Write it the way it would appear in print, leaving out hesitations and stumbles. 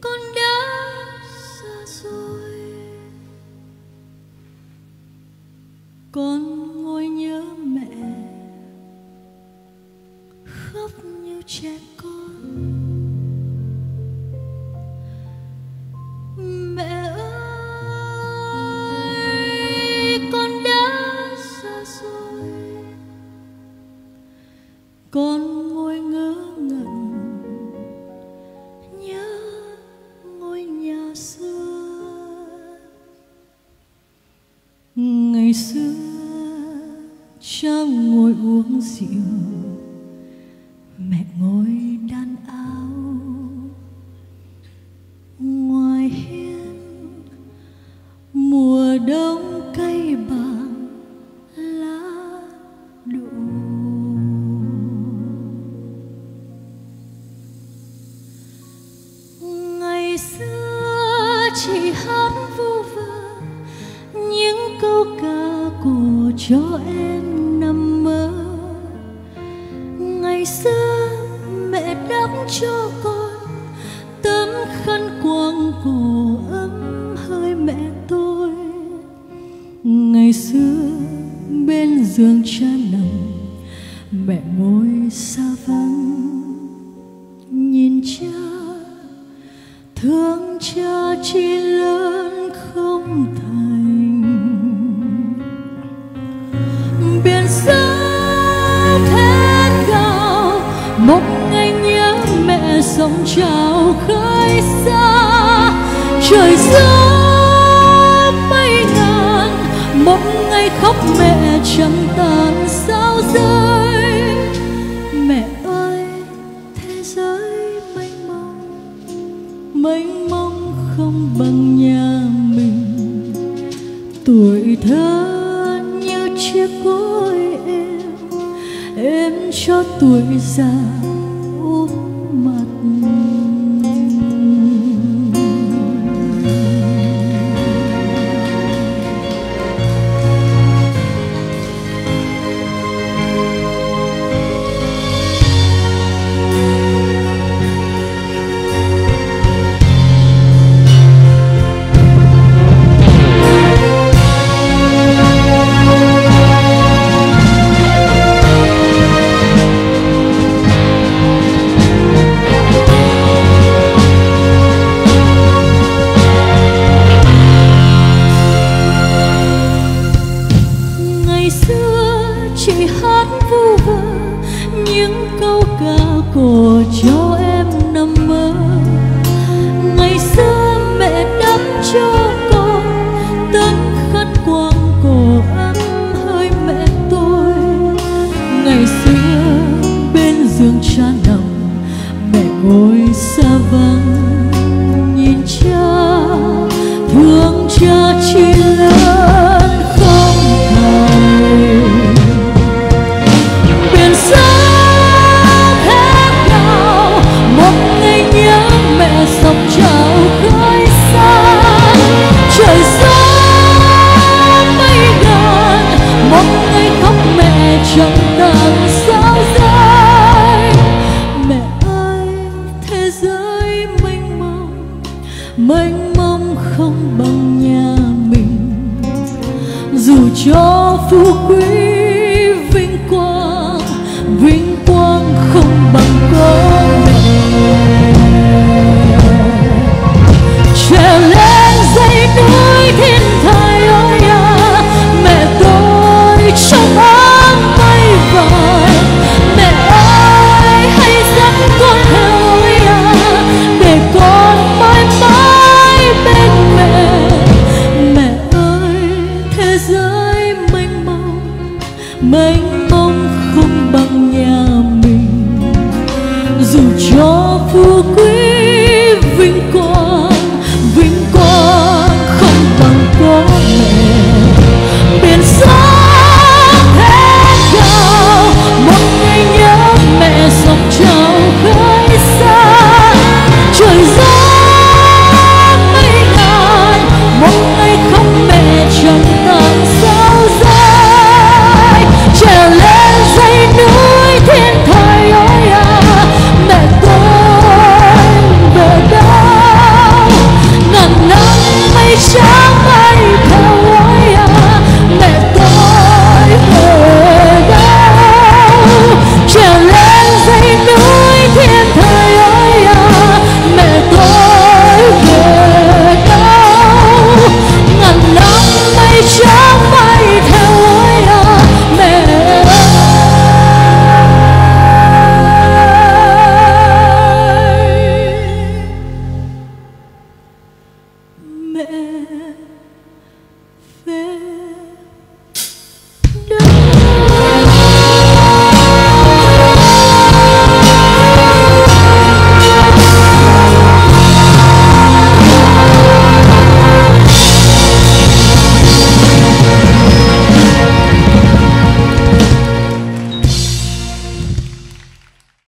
con đã xa rồi. Con ngồi nhớ mẹ, khóc như trẻ con. Mẹ ơi, con đã xa rồi. Con ngồi ngớ ngẩn nhớ ngôi nhà xưa. Ngày xưa cha ngồi uống rượu, mẹ ngồi đan áo. Ngoài hiên mùa đông cay bằng lá đổ. Ngày xưa chị hát vu vơ những câu ca của cho em nằm mơ. Ngày xưa mẹ đắp cho con tấm khăn quàng cổ ấm hơi mẹ tôi. Ngày xưa bên giường cha nằm, mẹ ngồi xa vắng nhìn cha, thương cha chỉ lớn không thành. Biển sâu thét gào một ngày nhớ mẹ, sóng trào khơi xa. Trời gió mây ngàn một ngày khóc mẹ chẳng tàn sao rơi. Mẹ ơi, thế giới mênh mông không bằng nhà mình. Tuổi thơ như chiếc gối em cho tuổi già úp mặt. Chị hát vu vơ những câu ca của cho em nằm mơ. Ngày xưa mẹ đắp cho con tấm khăn quàng cổ ấm hơi mẹ tôi. Ngày xưa bên giường cha nằm, mẹ ngồi xa vắng nhìn cha, thương cha chỉ lớn không thành. Sóng trào khơi xa. Trời gió mây ngàn một ngày khóc mẹ chẳng tàn sao rơi. Mẹ ơi, thế giới mênh mông không bằng nhà mình. Dù cho phú quý vinh quang không bằng con.